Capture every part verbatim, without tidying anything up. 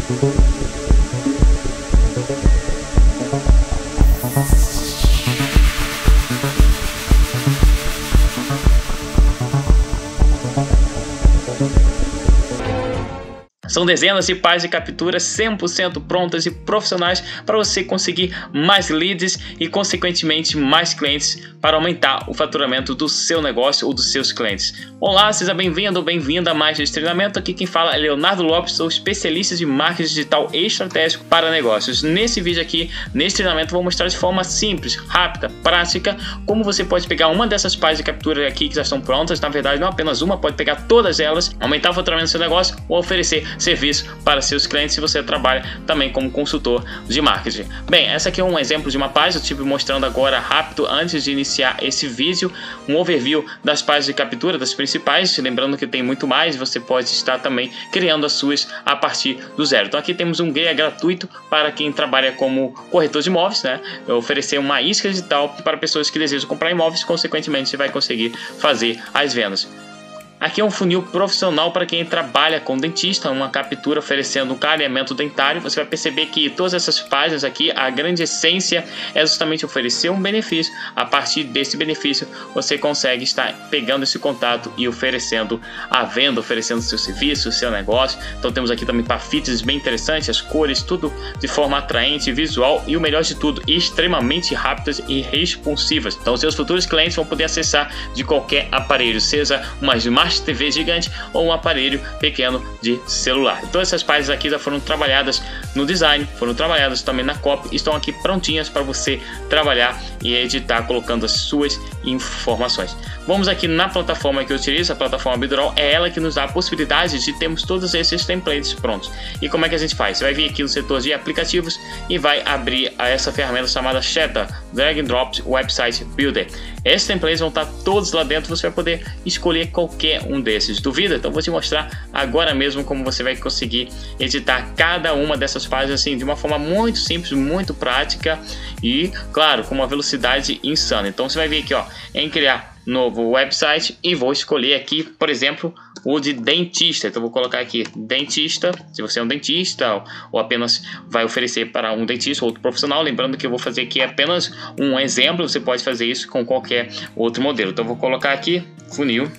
São dezenas de páginas de captura cem por cento prontas e profissionais para você conseguir mais leads e, consequentemente, mais clientes para aumentar o faturamento do seu negócio ou dos seus clientes. Olá, seja bem-vindo ou bem-vinda a mais esse treinamento. Aqui quem fala é Leonardo Lopes, sou especialista de marketing digital estratégico para negócios. Nesse vídeo aqui, nesse treinamento, vou mostrar de forma simples, rápida, prática, como você pode pegar uma dessas páginas de captura aqui que já estão prontas, na verdade não apenas uma, pode pegar todas elas, aumentar o faturamento do seu negócio ou oferecer serviço para seus clientes se você trabalha também como consultor de marketing. Bem, essa aqui é um exemplo de uma página, eu estive mostrando agora rápido antes de iniciar esse vídeo, um overview das páginas de captura, das principais, lembrando que tem muito mais, você pode estar também criando as suas a partir do zero. Então aqui temos um guia gratuito para quem trabalha como corretor de imóveis, né? Eu oferecer uma isca digital para pessoas que desejam comprar imóveis, consequentemente você vai conseguir fazer as vendas. Aqui é um funil profissional para quem trabalha com dentista, uma captura oferecendo um clareamento dentário. Você vai perceber que todas essas páginas aqui, a grande essência é justamente oferecer um benefício. A partir desse benefício, você consegue estar pegando esse contato e oferecendo a venda, oferecendo seu serviço, seu negócio. Então temos aqui também pafites bem interessantes, as cores, tudo de forma atraente, visual e o melhor de tudo, extremamente rápidas e responsivas. Então seus futuros clientes vão poder acessar de qualquer aparelho, seja uma Smart T V gigante ou um aparelho pequeno de celular. Todas essas páginas aqui já foram trabalhadas no design, foram trabalhadas também na copy, estão aqui prontinhas para você trabalhar e editar colocando as suas informações. Vamos aqui na plataforma que eu utilizo, a plataforma Bidroll, é ela que nos dá a possibilidade de termos todos esses templates prontos. E como é que a gente faz? Você vai vir aqui no setor de aplicativos e vai abrir essa ferramenta chamada Sheta Drag and Drop Website Builder. Esses templates vão estar todos lá dentro, você vai poder escolher qualquer um desses. Duvida? Então vou te mostrar agora mesmo como você vai conseguir editar cada uma dessas páginas assim de uma forma muito simples, muito prática e, claro, com uma velocidade insana. Então você vai vir aqui, ó, em criar novo website e vou escolher aqui, por exemplo, o de dentista. Então vou colocar aqui dentista, se você é um dentista ou apenas vai oferecer para um dentista ou outro profissional, lembrando que eu vou fazer aqui apenas um exemplo, você pode fazer isso com qualquer outro modelo. Então vou colocar aqui funil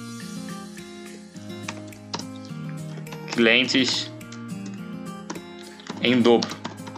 clientes em dobro.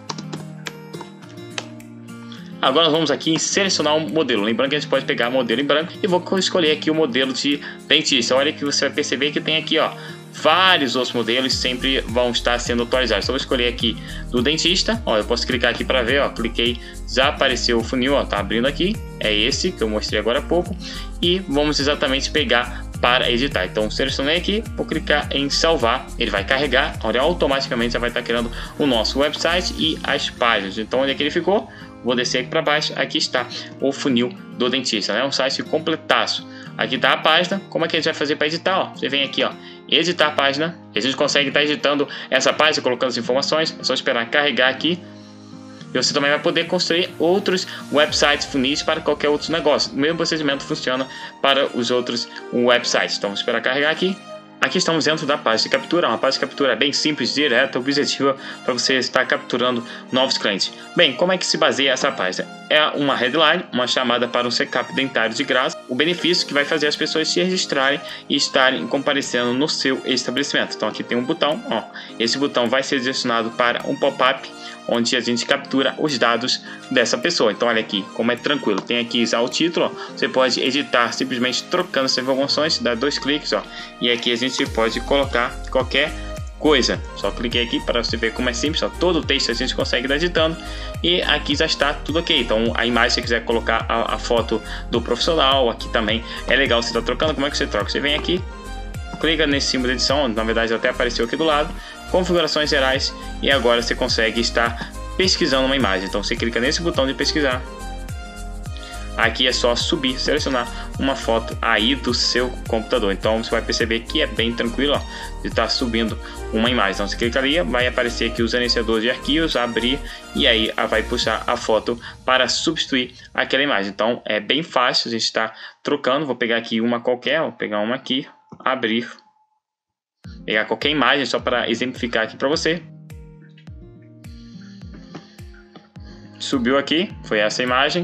Agora nós vamos aqui em selecionar um modelo, lembrando que a gente pode pegar modelo em branco e vou escolher aqui o modelo de dentista. Olha que você vai perceber que tem aqui, ó, vários outros modelos sempre vão estar sendo atualizados. Então vou escolher aqui do dentista, ó, eu posso clicar aqui para ver, ó, cliquei, já apareceu o funil, ó, tá abrindo aqui, é esse que eu mostrei agora há pouco e vamos exatamente pegar para editar. Então selecionei aqui, vou clicar em salvar, ele vai carregar, olha, automaticamente já vai estar criando o nosso website e as páginas. Então onde é que ele ficou? Vou descer aqui para baixo, aqui está o funil do dentista, né? Um site completaço. Aqui está a página, como é que a gente vai fazer para editar? Ó, você vem aqui, ó, editar a página, a gente consegue estar editando essa página, colocando as informações, é só esperar carregar aqui. E você também vai poder construir outros websites, funis para qualquer outro negócio. O mesmo procedimento funciona para os outros websites. Então, vamos esperar carregar aqui. Aqui estamos dentro da página de captura, uma página de captura bem simples, direta, objetiva para você estar capturando novos clientes. Bem, como é que se baseia essa página? É uma headline, uma chamada para um check-up dentário de graça, o benefício que vai fazer as pessoas se registrarem e estarem comparecendo no seu estabelecimento. Então aqui tem um botão, ó, esse botão vai ser direcionado para um pop-up onde a gente captura os dados dessa pessoa. Então olha aqui como é tranquilo, tem aqui já o título, ó, você pode editar simplesmente trocando essas informações, dá dois cliques, ó, e aqui a gente pode colocar qualquer coisa. Só cliquei aqui para você ver como é simples, ó, todo o texto a gente consegue estar editando e aqui já está tudo ok. Então a imagem, se você quiser colocar a, a foto do profissional, aqui também é legal você estar trocando. Como é que você troca? Você vem aqui, clica nesse símbolo de edição, na verdade até apareceu aqui do lado, configurações gerais, e agora você consegue estar pesquisando uma imagem. Então você clica nesse botão de pesquisar, aqui é só subir, selecionar uma foto aí do seu computador. Então você vai perceber que é bem tranquilo, ó, de estar subindo uma imagem. Então você clica ali, vai aparecer aqui o gerenciador de arquivos, abrir, e aí vai puxar a foto para substituir aquela imagem. Então é bem fácil a gente estar trocando. Vou pegar aqui uma qualquer, vou pegar uma aqui, abrir, pegar qualquer imagem só para exemplificar aqui para você. Subiu aqui, foi essa imagem.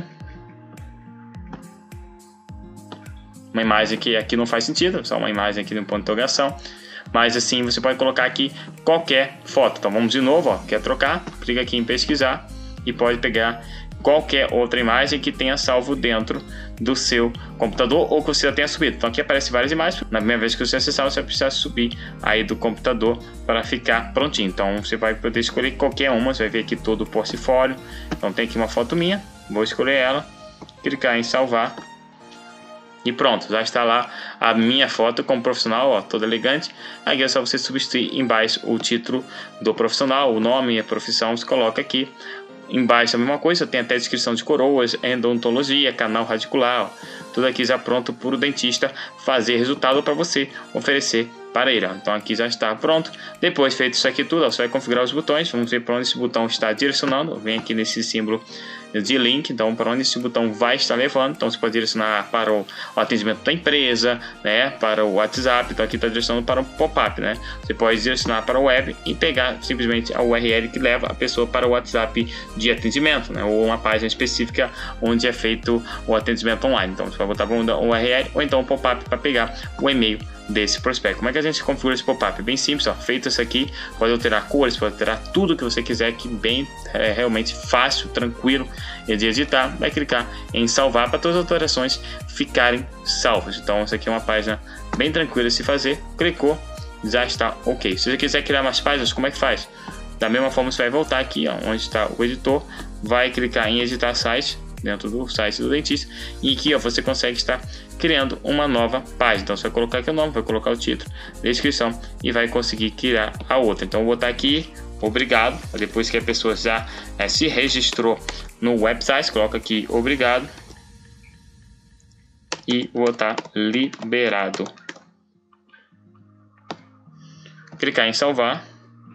Uma imagem que aqui não faz sentido, só uma imagem aqui no ponto de interrogação. Mas assim, você pode colocar aqui qualquer foto. Então vamos de novo, ó, quer trocar? Clica aqui em pesquisar e pode pegar qualquer outra imagem que tenha salvo dentro do seu computador ou que você já tenha subido. Então aqui aparece várias imagens. Na primeira vez que você acessar, você vai precisar subir aí do computador para ficar prontinho. Então você vai poder escolher qualquer uma. Você vai ver aqui todo o portfólio. Então tem aqui uma foto minha, vou escolher ela, clicar em salvar. E pronto, já está lá a minha foto como profissional, ó, toda elegante. Aí é só você substituir embaixo o título do profissional, o nome e a profissão, você coloca aqui. Embaixo a mesma coisa, tem até descrição de coroas, odontologia, canal radicular, ó, tudo aqui já pronto para o dentista fazer resultado para você oferecer para ele. Ó. Então aqui já está pronto. Depois feito isso aqui tudo, ó, você vai configurar os botões. Vamos ver para onde esse botão está direcionando. Vem aqui nesse símbolo de link, então para onde esse botão vai estar levando. Então você pode direcionar para o, o atendimento da empresa, né, para o WhatsApp. Então aqui está direcionando para o pop-up, né? Você pode direcionar para o web e pegar simplesmente a U R L que leva a pessoa para o WhatsApp de atendimento, né, ou uma página específica onde é feito o atendimento online. Então você vai botar para o U R L ou então o pop-up para pegar o e-mail desse prospecto. Como é que a gente configura esse pop-up? Bem simples, ó. Feito isso aqui, pode alterar cores, pode alterar tudo que você quiser, que bem é realmente fácil, tranquilo de editar. Vai clicar em salvar para todas as alterações ficarem salvas. Então isso aqui é uma página bem tranquila de se fazer. Clicou, já está ok. Se você quiser criar mais páginas, como é que faz? Da mesma forma, você vai voltar aqui, ó, onde está o editor, vai clicar em editar site dentro do site do dentista e aqui, ó, você consegue estar criando uma nova página. Então você vai colocar aqui o nome, vai colocar o título, descrição e vai conseguir criar a outra. Então eu vou botar aqui obrigado, depois que a pessoa já é, se registrou no website, coloca aqui obrigado e vou botar liberado. Clicar em salvar.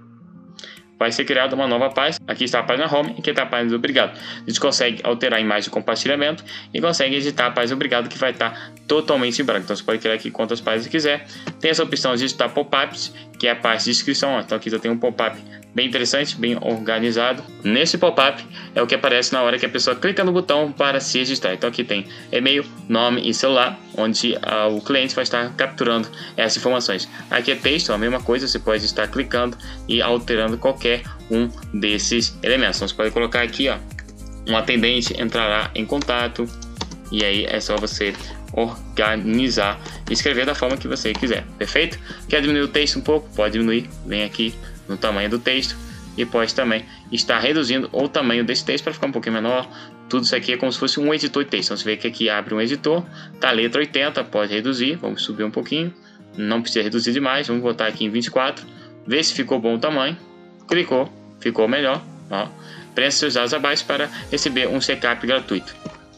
Vai ser criada uma nova página. Aqui está a página home e aqui está a página do obrigado. A gente consegue alterar a imagem de compartilhamento e consegue editar a página do obrigado, que vai estar totalmente em branco. Então você pode criar aqui quantas páginas quiser. Tem essa opção de editar pop-ups, que é a parte de inscrição. Então aqui já tem um pop-up bem interessante, bem organizado. Nesse pop-up é o que aparece na hora que a pessoa clica no botão para se registrar. Então aqui tem e-mail, nome e celular, onde ah, o cliente vai estar capturando essas informações. Aqui é texto, a mesma coisa, você pode estar clicando e alterando qualquer um desses elementos. Então você pode colocar aqui, ó, um atendente entrará em contato, e aí é só você organizar e escrever da forma que você quiser, perfeito? Quer diminuir o texto um pouco? Pode diminuir, vem aqui no tamanho do texto e pode também estar reduzindo o tamanho desse texto para ficar um pouquinho menor. Tudo isso aqui é como se fosse um editor de texto. Então você vê que aqui abre um editor, tá a letra oitenta, pode reduzir, vamos subir um pouquinho, não precisa reduzir demais, vamos botar aqui em vinte e quatro, ver se ficou bom o tamanho, clicou, ficou melhor, ó. Preencha seus dados abaixo para receber um check-up gratuito.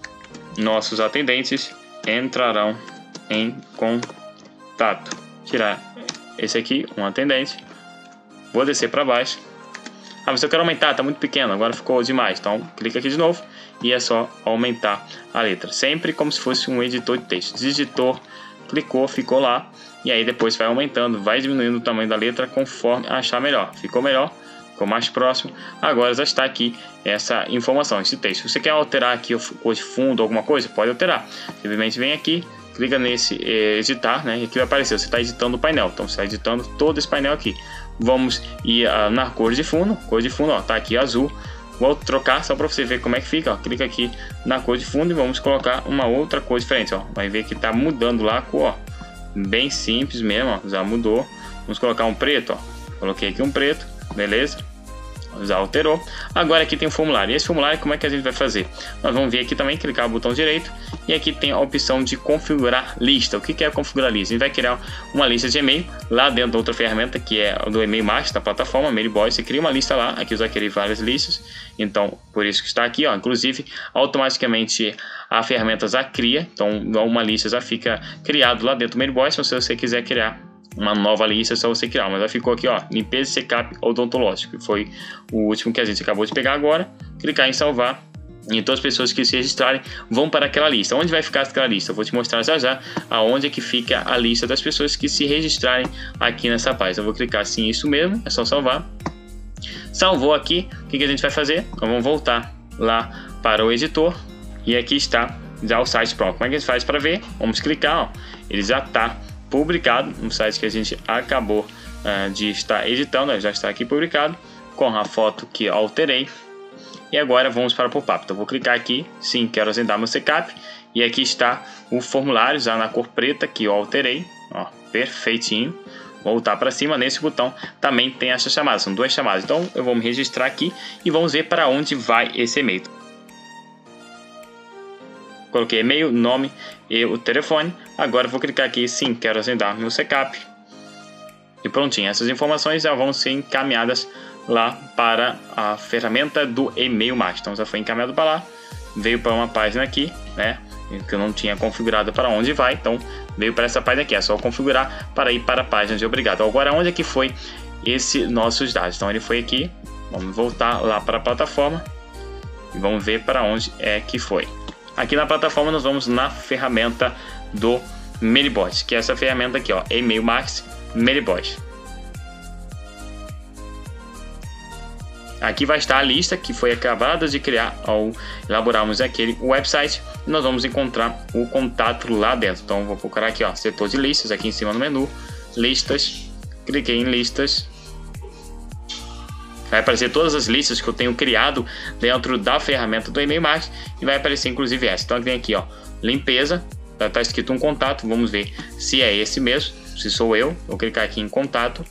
Nossos atendentes entrarão em contato. Tirar esse aqui, um atendente. Vou descer para baixo. Ah, mas eu quero aumentar, tá muito pequeno, agora ficou demais. Então clica aqui de novo e é só aumentar a letra. Sempre como se fosse um editor de texto. Digitou, clicou, ficou lá. E aí depois vai aumentando, vai diminuindo o tamanho da letra conforme achar melhor. Ficou melhor, ficou mais próximo. Agora já está aqui essa informação, esse texto. Se você quer alterar aqui o cor de fundo, alguma coisa, pode alterar. Simplesmente vem aqui, clica nesse eh, editar, né? E aqui vai aparecer, você está editando o painel. Então você está editando todo esse painel aqui. Vamos ir uh, na cor de fundo, cor de fundo, ó, tá aqui azul. Vou trocar só para você ver como é que fica, ó. Clica aqui na cor de fundo e vamos colocar uma outra cor diferente, ó. Vai ver que tá mudando lá a cor, ó. Bem simples mesmo, ó. Já mudou. Vamos colocar um preto, ó. Coloquei aqui um preto, beleza? Já alterou. Agora aqui tem o formulário. E esse formulário, como é que a gente vai fazer? Nós vamos vir aqui também, clicar no botão direito e aqui tem a opção de configurar lista. O que é configurar lista? A gente vai criar uma lista de e-mail lá dentro da outra ferramenta, que é do e-mail master da plataforma Mailboy. Você cria uma lista lá, aqui eu já criei várias listas, então por isso que está aqui, ó. Inclusive automaticamente a ferramenta já cria, então uma lista já fica criado lá dentro do Mailboy. Se você quiser criar uma nova lista, é só você criar, mas já ficou aqui, ó, limpeza e check-up odontológico, que foi o último que a gente acabou de pegar agora. Clicar em salvar e todas as pessoas que se registrarem vão para aquela lista. Onde vai ficar aquela lista? Eu vou te mostrar já já aonde é que fica a lista das pessoas que se registrarem aqui nessa página. Eu vou clicar assim, isso mesmo, é só salvar. Salvou aqui, o que, que a gente vai fazer? Então vamos voltar lá para o editor e aqui está já o site pronto. Como é que a gente faz para ver? Vamos clicar, ó. Ele já está publicado no site que a gente acabou uh, de estar editando, já está aqui publicado com a foto que alterei. E agora vamos para o pop-up. Então vou clicar aqui, sim, quero agendar meu setup. E aqui está o formulário já na cor preta que eu alterei, ó, perfeitinho. Voltar para cima, nesse botão também tem essa chamada, são duas chamadas. Então eu vou me registrar aqui e vamos ver para onde vai esse e-mail. Coloquei e-mail, nome e o telefone. Agora vou clicar aqui, sim, quero agendar meu setup. E prontinho, essas informações já vão ser encaminhadas lá para a ferramenta do e-mail marketing. Então já foi encaminhado para lá, veio para uma página aqui, né, que eu não tinha configurado para onde vai, então veio para essa página aqui, é só configurar para ir para a página de obrigado. Agora onde é que foi esse nossos dados? Então ele foi aqui, vamos voltar lá para a plataforma e vamos ver para onde é que foi. Aqui na plataforma nós vamos na ferramenta do MailBot, que é essa ferramenta aqui, ó, e-mail marketing MailBot. Aqui vai estar a lista que foi acabada de criar ao elaborarmos aquele website. E nós vamos encontrar o contato lá dentro. Então vou procurar aqui, ó, setor de listas, aqui em cima no menu, listas, cliquei em listas. Vai aparecer todas as listas que eu tenho criado dentro da ferramenta do e-mail marketing e vai aparecer inclusive essa. Então vem aqui, ó, limpeza, já está escrito um contato, vamos ver se é esse mesmo, se sou eu. Vou clicar aqui em contato.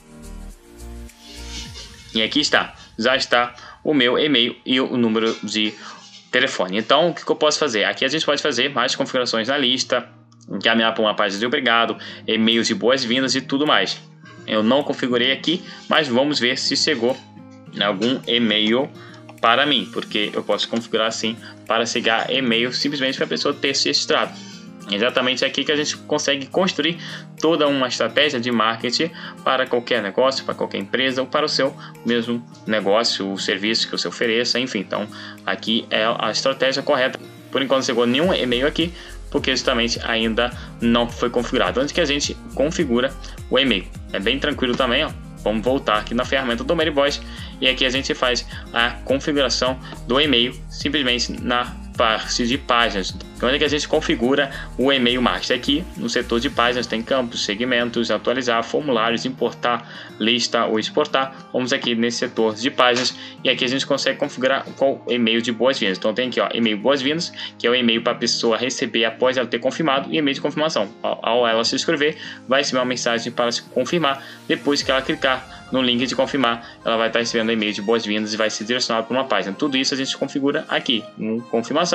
E aqui está, já está o meu e-mail e o número de telefone. Então, o que eu posso fazer? Aqui a gente pode fazer mais configurações na lista, encaminhar para uma página de obrigado, e-mails de boas-vindas e tudo mais. Eu não configurei aqui, mas vamos ver se chegou algum e-mail para mim, porque eu posso configurar assim para chegar e-mail simplesmente para a pessoa ter se registrado. Exatamente aqui que a gente consegue construir toda uma estratégia de marketing para qualquer negócio, para qualquer empresa ou para o seu mesmo negócio, o serviço que você ofereça, enfim. Então aqui é a estratégia correta. Por enquanto não chegou nenhum e-mail aqui, porque justamente ainda não foi configurado. Antes que a gente configura o e-mail, é bem tranquilo também, ó. Vamos voltar aqui na ferramenta do MailBot e aqui a gente faz a configuração do e-mail simplesmente na parte de páginas, onde é que a gente configura o e-mail marketing. Aqui no setor de páginas tem campos, segmentos, atualizar, formulários, importar, lista ou exportar. Vamos aqui nesse setor de páginas e aqui a gente consegue configurar qual e-mail de boas-vindas. Então tem aqui, ó, e-mail boas-vindas, que é o e-mail para a pessoa receber após ela ter confirmado, e e-mail de confirmação. Ao, ao ela se inscrever, vai receber uma mensagem para se confirmar. Depois que ela clicar no link de confirmar, ela vai estar recebendo e-mail de boas-vindas e vai ser direcionado para uma página. Tudo isso a gente configura aqui em confirmação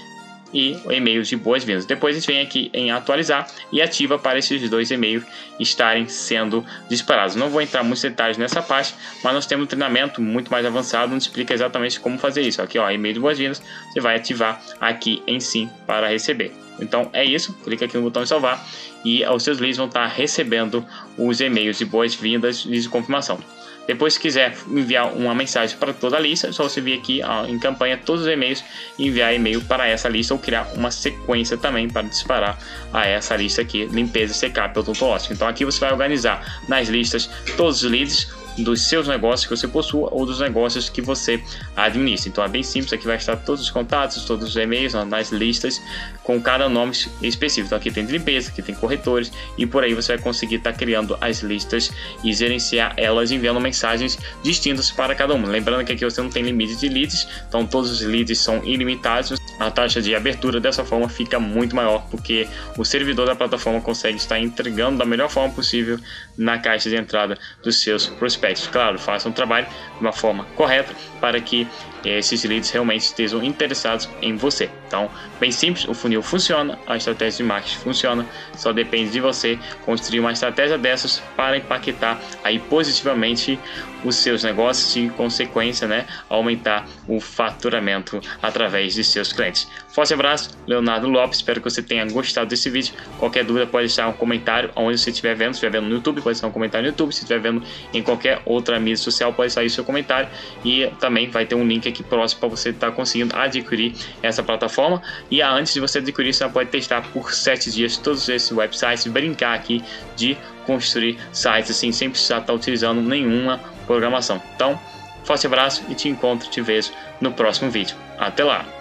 e e-mails de boas-vindas. Depois a gente vem aqui em atualizar e ativa para esses dois e-mails estarem sendo disparados. Não vou entrar muitos detalhes nessa parte, mas nós temos um treinamento muito mais avançado onde explica exatamente como fazer isso. Aqui, ó, e-mail de boas-vindas, você vai ativar aqui em sim para receber. Então é isso, clica aqui no botão de salvar e os seus leads vão estar recebendo os e-mails de boas-vindas e de confirmação. Depois, se quiser enviar uma mensagem para toda a lista, é só você vir aqui, ó, em campanha todos os e-mails e enviar e-mail para essa lista ou criar uma sequência também para disparar a essa lista aqui, limpeza e setup automático. Então aqui você vai organizar nas listas todos os leads dos seus negócios que você possua ou dos negócios que você administra. Então é bem simples, aqui vai estar todos os contatos, todos os e-mails, ó, nas listas com cada nome específico. Então aqui tem de limpeza, aqui tem corretores e por aí você vai conseguir estar criando as listas e gerenciar elas enviando mensagens distintas para cada uma. Lembrando que aqui você não tem limite de leads, então todos os leads são ilimitados. A taxa de abertura dessa forma fica muito maior porque o servidor da plataforma consegue estar entregando da melhor forma possível na caixa de entrada dos seus prospectos. Claro, faça um trabalho de uma forma correta para que esses leads realmente estejam interessados em você. Então, bem simples, o funil funciona, a estratégia de marketing funciona, só depende de você construir uma estratégia dessas para impactar aí positivamente os seus negócios e, em consequência, né, aumentar o faturamento através de seus clientes. Forte abraço, Leonardo Lopes, espero que você tenha gostado desse vídeo. Qualquer dúvida pode deixar um comentário onde você estiver vendo, se estiver vendo no YouTube, pode deixar um comentário no YouTube, se estiver vendo em qualquer outra mídia social, pode sair o seu comentário e também vai ter um link aqui próximo para você estar conseguindo adquirir essa plataforma. E antes de você adquirir, você pode testar por sete dias todos esses websites, brincar aqui de construir sites assim, sem precisar estar utilizando nenhuma programação. Então, Forte abraço e te encontro, te vejo no próximo vídeo. Até lá!